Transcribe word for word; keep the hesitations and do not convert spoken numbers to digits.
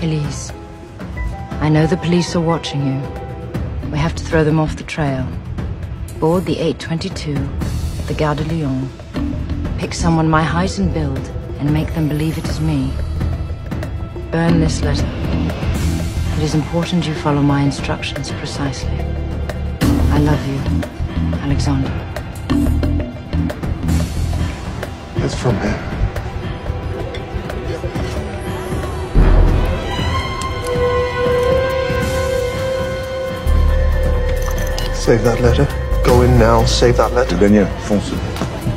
Elise, I know the police are watching you. We have to throw them off the trail. Board the eight twenty-two at the Gare de Lyon. Pick someone my height and build and make them believe it is me. Burn this letter. It is important you follow my instructions precisely. I love you, Alexander. It's from him. Save that letter. Go in now, save that letter. Daniel, fonce.